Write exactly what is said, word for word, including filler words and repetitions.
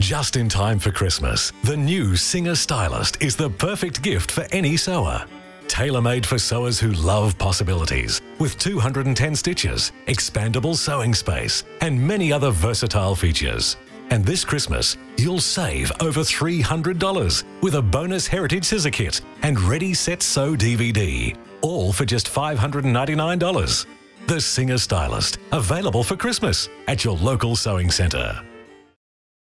Just in time for Christmas, the new Singer Stylist is the perfect gift for any sewer. Tailor-made for sewers who love possibilities, with two hundred ten stitches, expandable sewing space, and many other versatile features. And this Christmas, you'll save over three hundred dollars with a bonus Heritage Scissor Kit and Ready Set Sew D V D, all for just five hundred ninety-nine dollars. The Singer Stylist, available for Christmas at your local sewing centre.